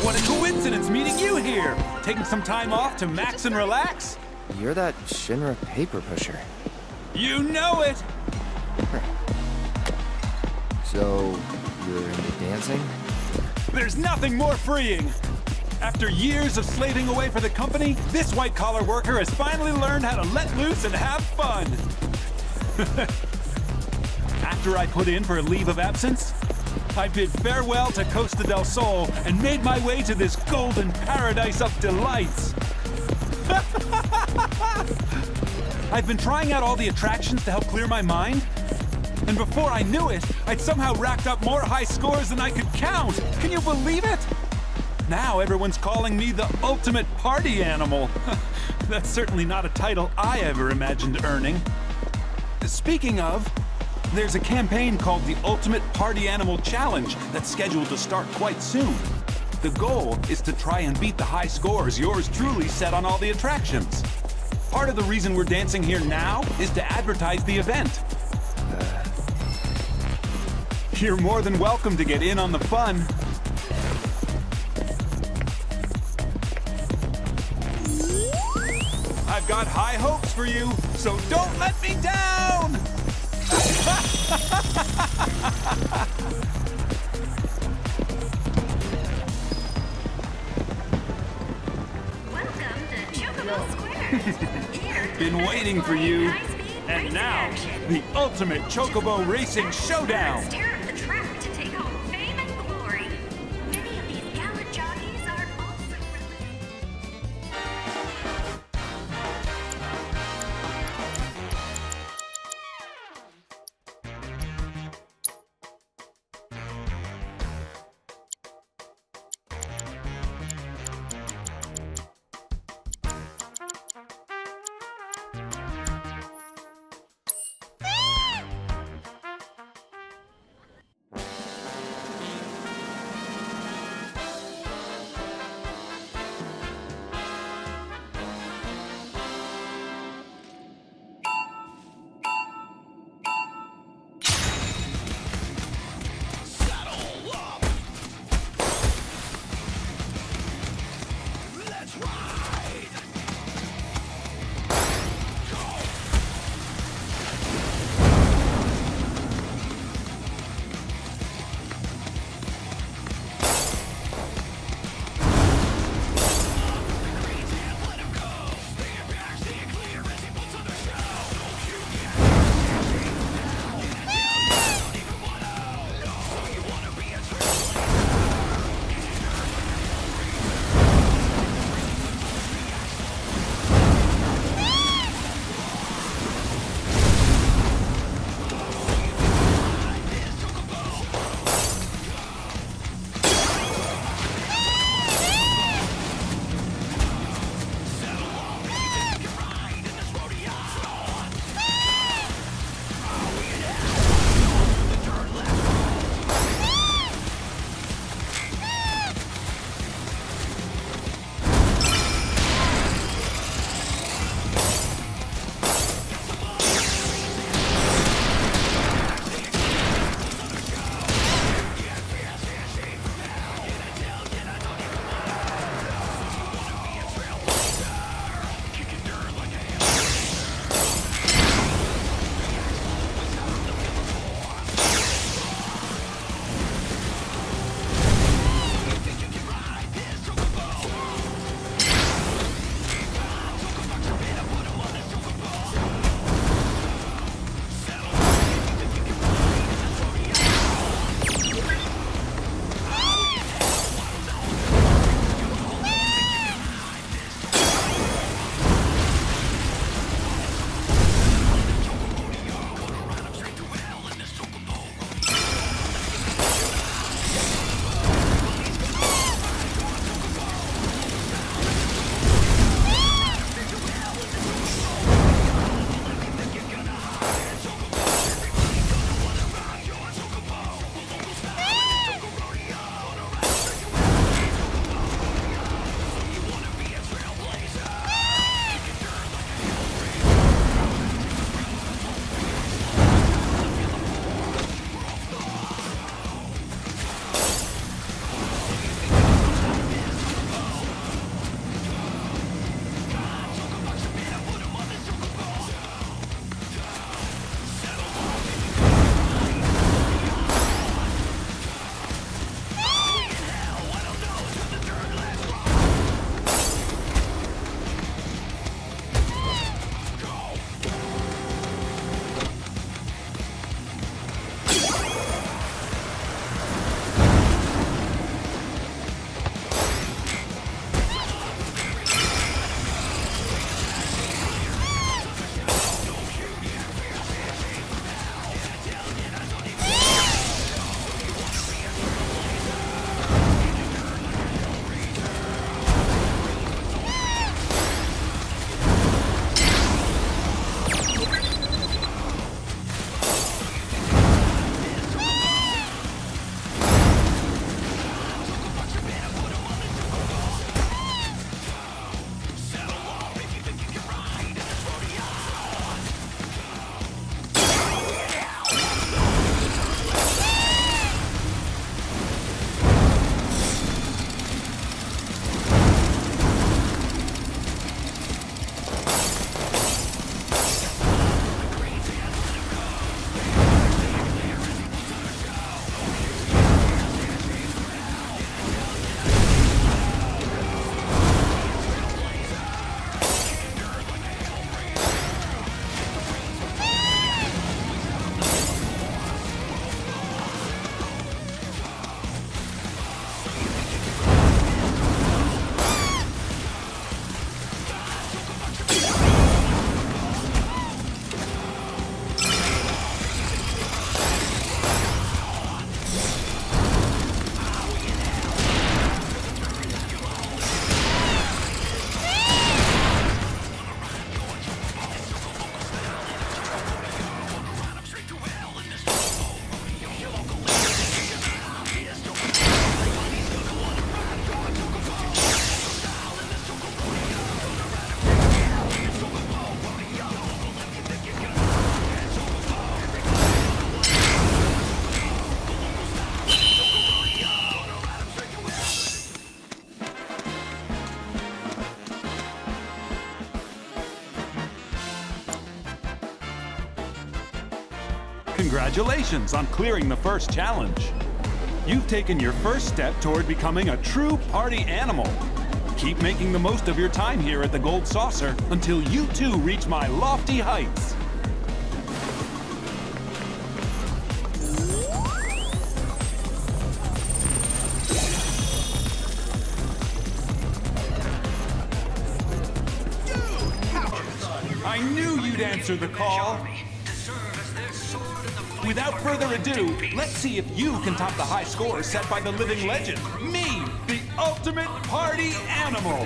What a coincidence meeting you here! Taking some time off to max and relax? You're that Shinra paper pusher. You know it! So, you're into dancing? There's nothing more freeing! After years of slaving away for the company, this white-collar worker has finally learned how to let loose and have fun! After I put in for a leave of absence, I bid farewell to Costa del Sol and made my way to this golden paradise of delights! I've been trying out all the attractions to help clear my mind, and before I knew it, I'd somehow racked up more high scores than I could count! Can you believe it? Now everyone's calling me the ultimate party animal. That's certainly not a title I ever imagined earning. Speaking of, there's a campaign called the Ultimate Party Animal Challenge that's scheduled to start quite soon. The goal is to try and beat the high scores yours truly set on all the attractions. Part of the reason we're dancing here now is to advertise the event. You're more than welcome to get in on the fun. I've got high hopes for you, so don't let me down! Welcome to Chocobo Square. Been waiting for you. And now, the ultimate Chocobo Racing Showdown! Tear up the track to take home fame and glory. Many of these gallant jockeys are also Congratulations on clearing the first challenge. You've taken your first step toward becoming a true party animal. Keep making the most of your time here at the Gold Saucer until you too reach my lofty heights. I knew you'd answer the call. Without further ado, let's see if you can top the high score set by the living legend, me, the ultimate party animal.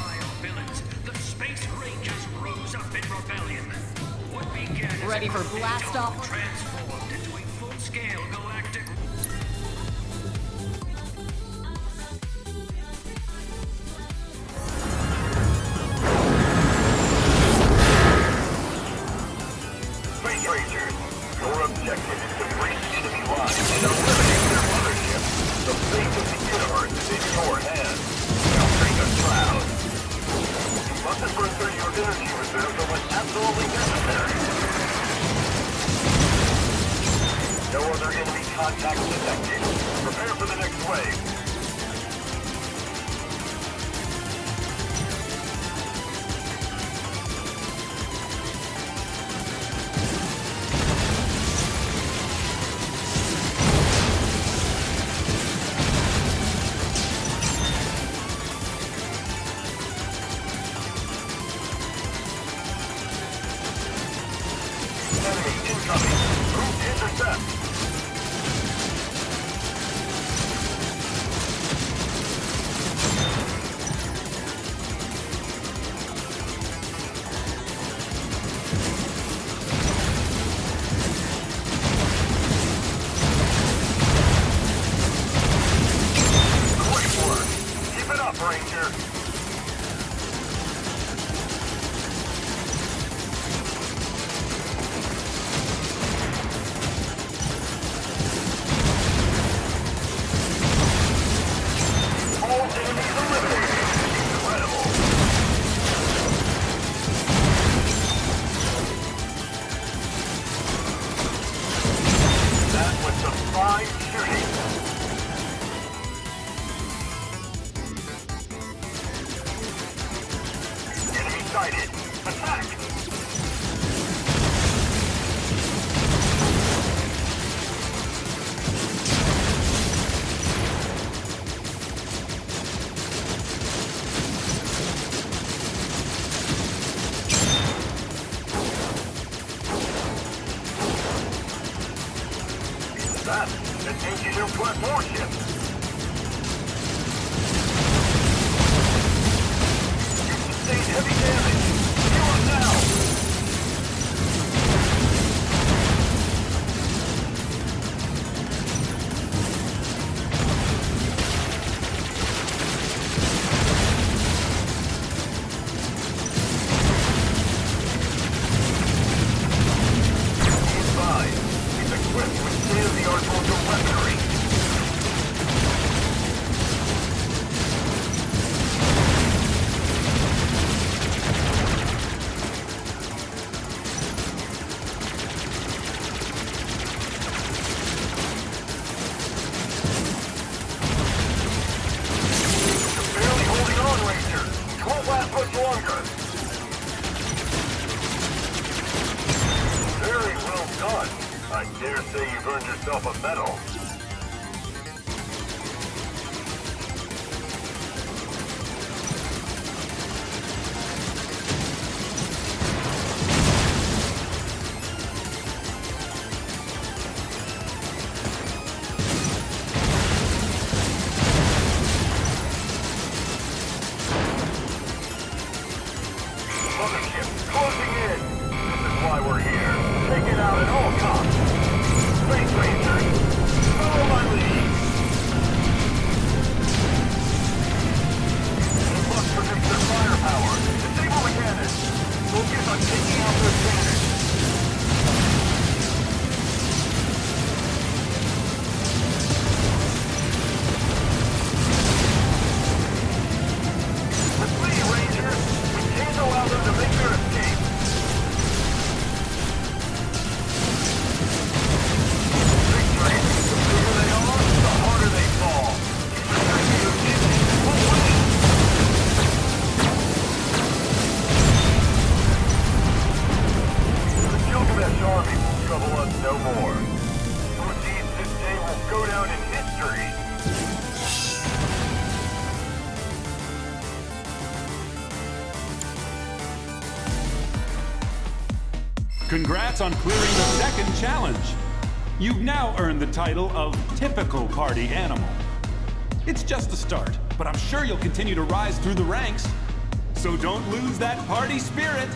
Ready for blast off? Transformed into a full-scale galactic. Space Rangers, your objective is to breach enemy lines and eliminate their mothership. The fate of the universe is in your hands. Now bring a crowd. You mustn't burn through your energy reserves unless absolutely necessary. No other enemy contact detected. Prepare for the next wave. Enemy incoming. Route intercept. Great work. Keep it up, Ranger. All enemies eliminated. Incredible. That was some fine shooting. Enemy sighted. Attack! That engages your plus warship. You sustained heavy damage. Heal up now. Inside, he's equipped with state-of-the-art motor weaponry. You're barely holding on, Ranger. You won't last much longer. Very well done. I dare say you've earned yourself a medal. Mothership closing in. This is why we're here. Take it out at all costs. Space Rangers, Congrats on clearing the second challenge. You've now earned the title of Typical Party Animal. It's just a start, but I'm sure you'll continue to rise through the ranks. So don't lose that party spirit.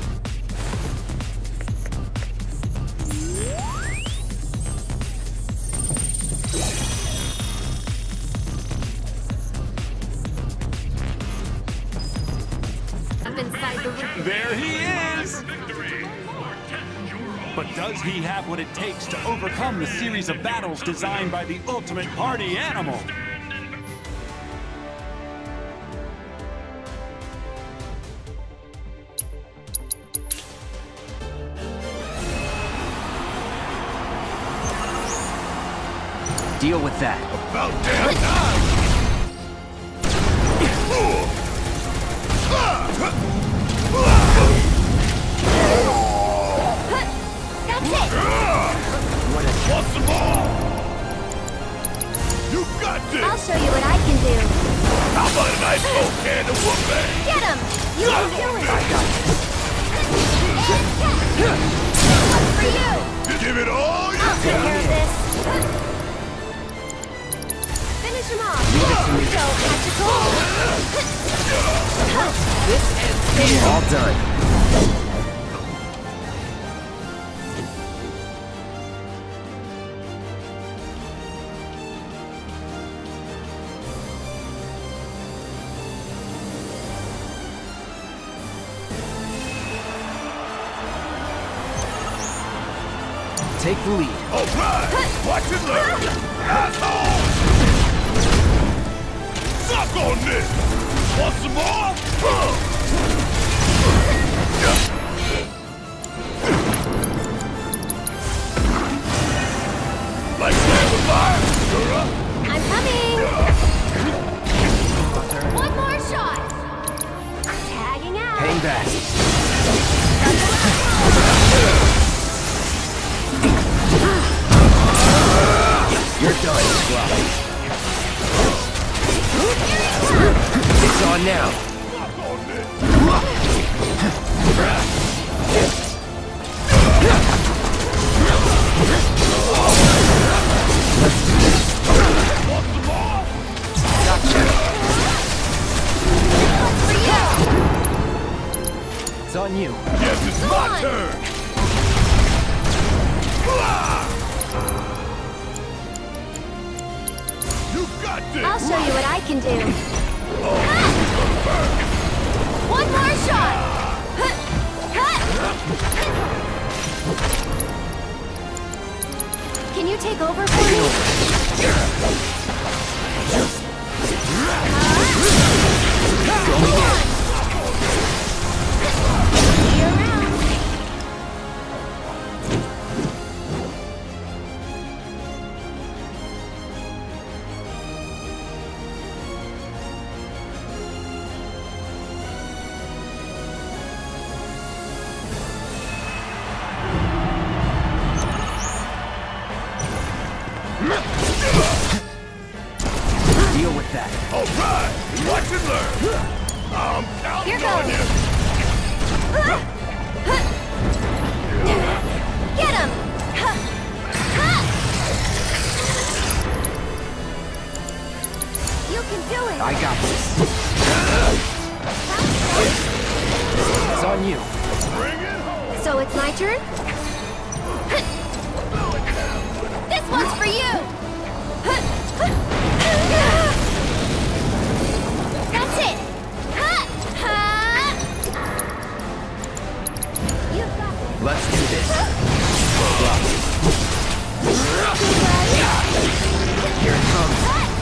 Up inside the ring. There he is! But does he have what it takes to overcome the series of battles designed by the ultimate party animal? Deal with that. About damn time! That's it! Want some more? You got this! I'll show you what I can do. How about a nice old can of whooping? Get him! You can do it! I got this. One for you! Give it all you I'll take got! care of this. Finish him off. Go, magical. All done. Take the lead. All right! Watch and learn! Asshole! Suck on this! Want some more? Like that fire? You're up! I'm coming. One more shot. Tagging out. Hang back. You're done, Scrub. It's on now. Suck on this! Want some more? Gotcha. For you. It's on you. Yes, it's Go my on. turn! You got this! I'll show you what I can do. One more shot. Can you take over for me? See you around. Deal with that. All right! Watch and learn! I'm Here counting on goes. you! Get him! You can do it! I got this. It's on you. Bring it home! So it's my turn? This one's for you! That's it! You've got this. Let's do this. Here it comes.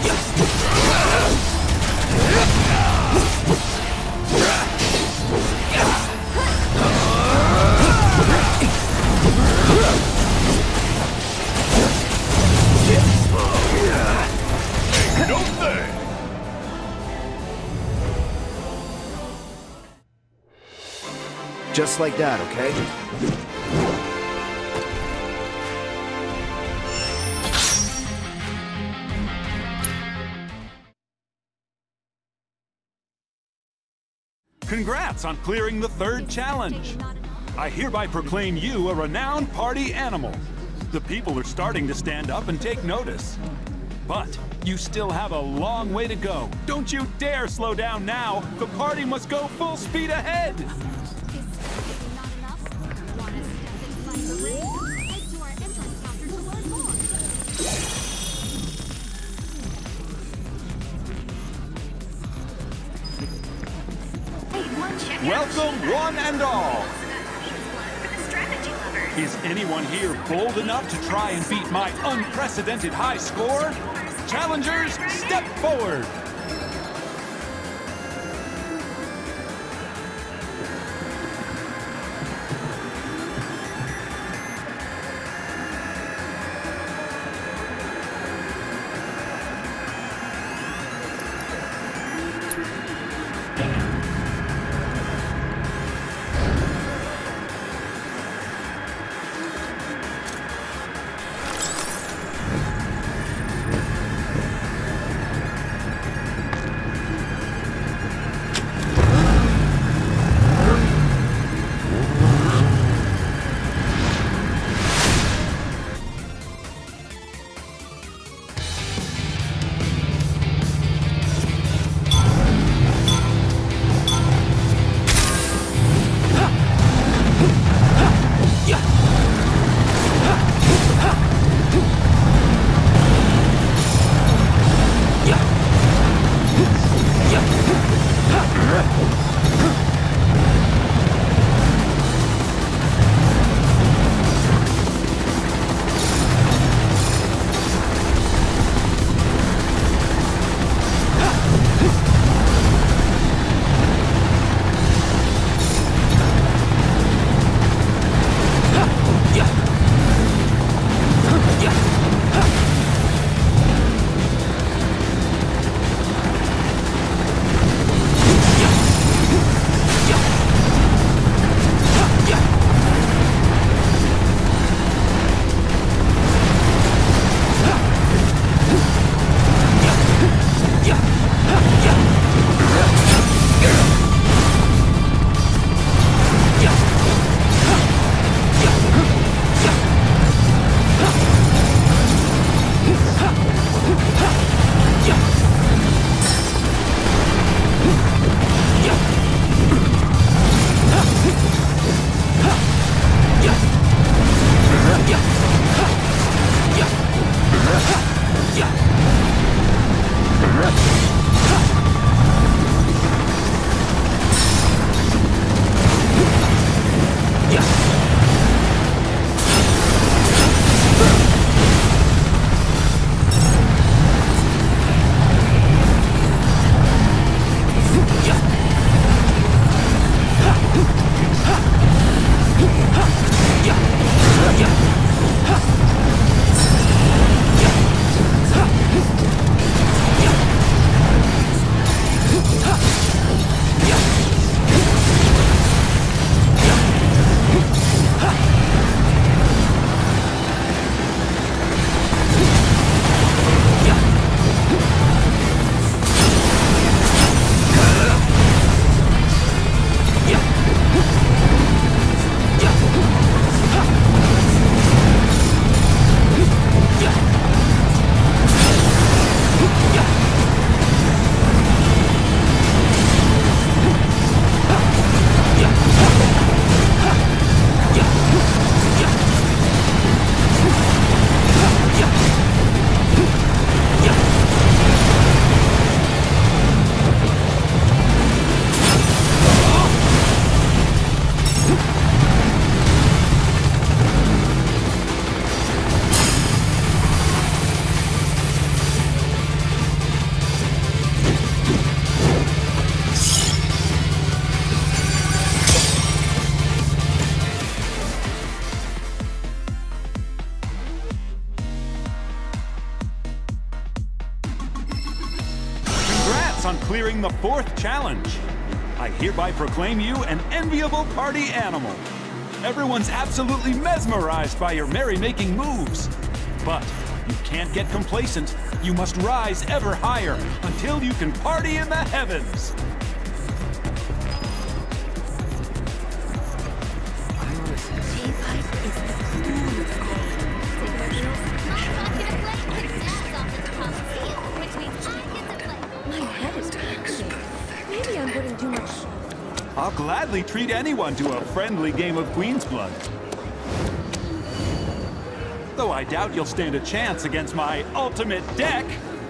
No thing! Just like that, okay? Congrats on clearing the third challenge. I hereby proclaim you a renowned party animal. The people are starting to stand up and take notice. But you still have a long way to go. Don't you dare slow down now. The party must go full speed ahead. Is not enough? Want to step inside the ring? Head to our entrance counter to learn more. Check out Welcome Shiva. one and all. For the strategy lovers. Is anyone here bold enough to try and beat my unprecedented high score? Challengers, step forward! On clearing the 4th challenge. I hereby proclaim you an enviable party animal. Everyone's absolutely mesmerized by your merrymaking moves. But you can't get complacent. You must rise ever higher until you can party in the heavens. getting too much. I'll gladly treat anyone to a friendly game of Queen's Blood. Though I doubt you'll stand a chance against my ultimate deck.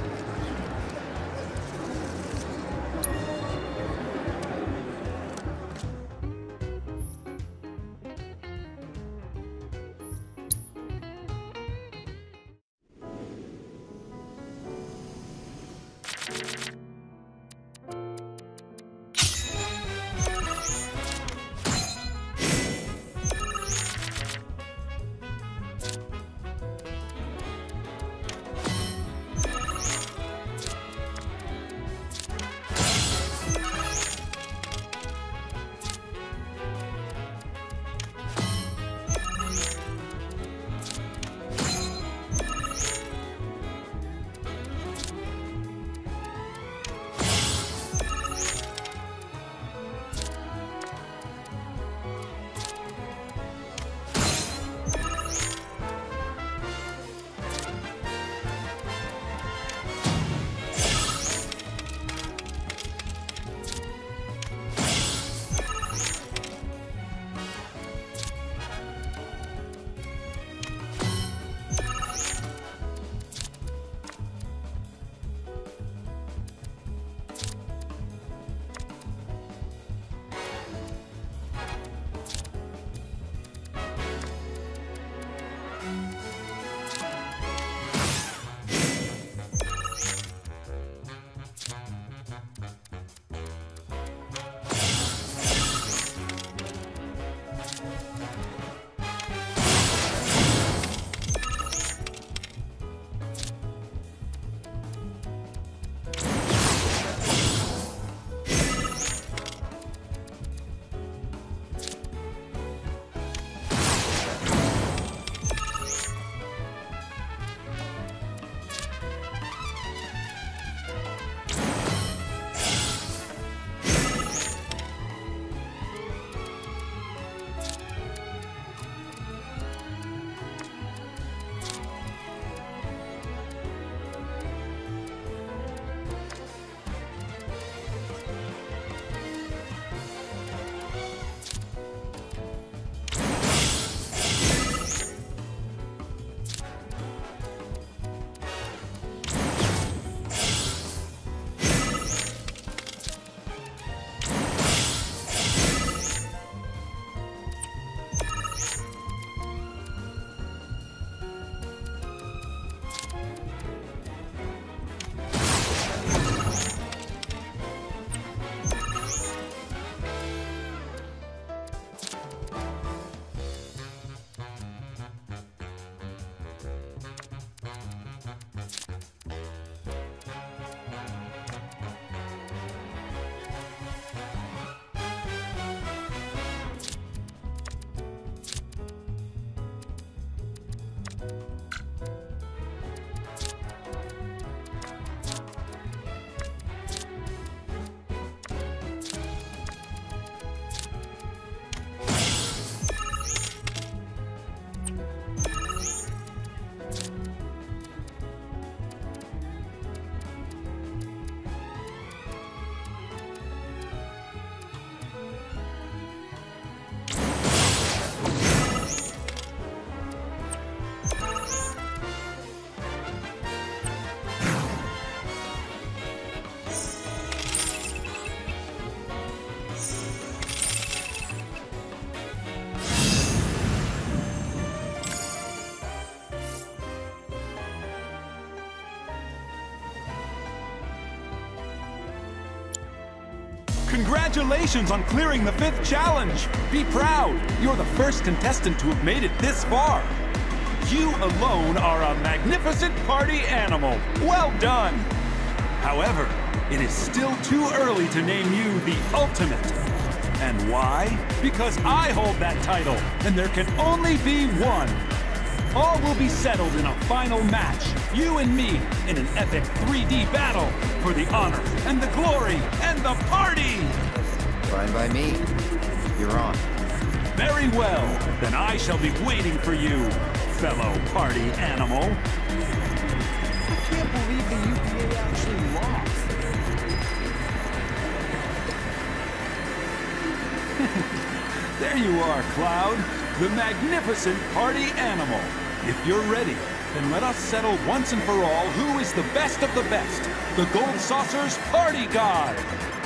Congratulations on clearing the 5th challenge! Be proud! You're the first contestant to have made it this far! You alone are a magnificent party animal! Well done! However, it is still too early to name you the ultimate. And why? Because I hold that title, and there can only be one! All will be settled in a final match, you and me, in an epic 3D battle for the honor and the glory and the party! Fine by me. You're on. Very well, then I shall be waiting for you, fellow party animal. I can't believe the UPA actually lost. There you are, Cloud, the magnificent party animal. If you're ready, then let us settle once and for all who is the best of the best, the Gold Saucer's Party God.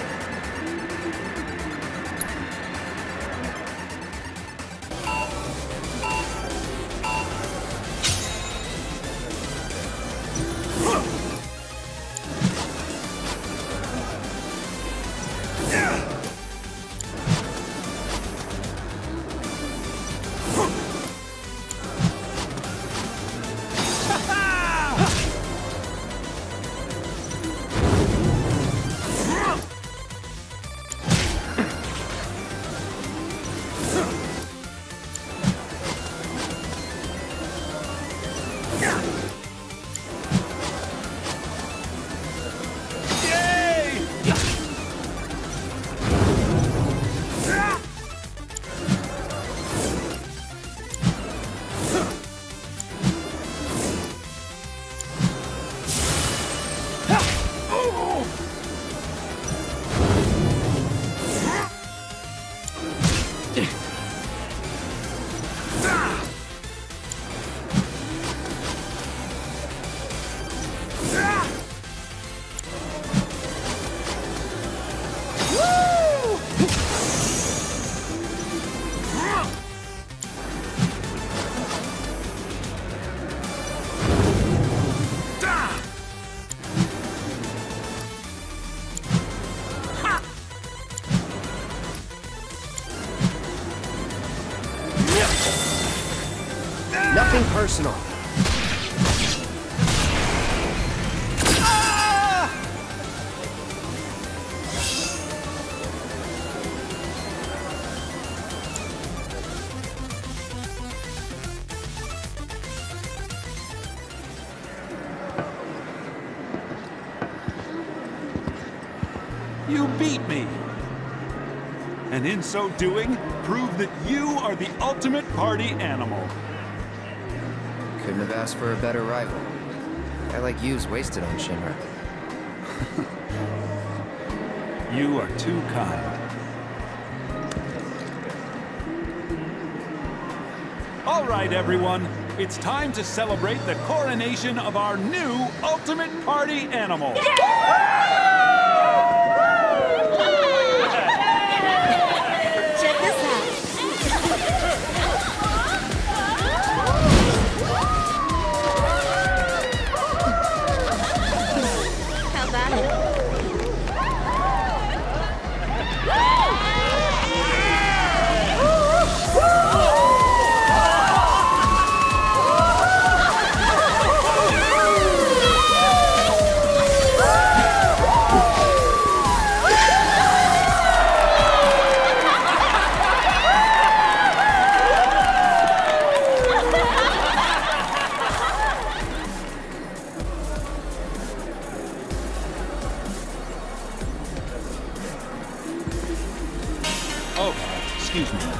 Nothing personal. You beat me. And in so doing, prove that you are the ultimate party animal. Couldn't have asked for a better rival. A guy like you's wasted on Shinra. You are too kind. All right, everyone. It's time to celebrate the coronation of our new ultimate party animal. Check this out. How about it? Oh, excuse me.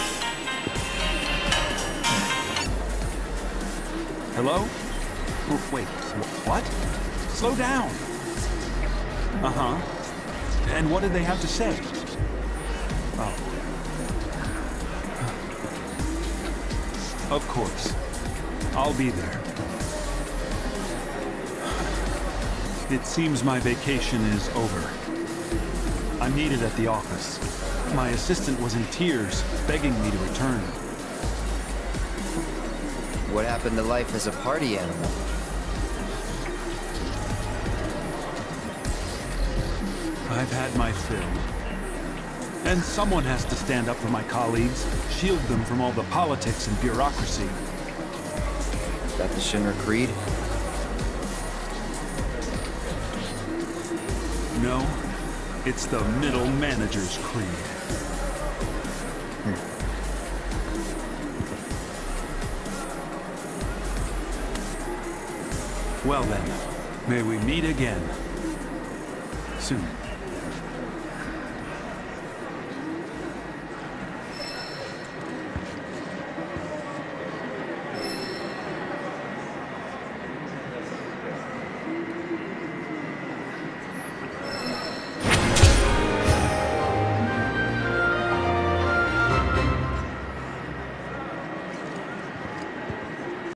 Hello? Wait, what? Slow down. Uh-huh. And what did they have to say? Oh. Of course. I'll be there. It seems my vacation is over. I'm needed at the office. My assistant was in tears, begging me to return. What happened to life as a party animal? I've had my fill. And someone has to stand up for my colleagues, shield them from all the politics and bureaucracy. Is that the Shinra Creed? No, it's the middle manager's creed. Well then, may we meet again soon.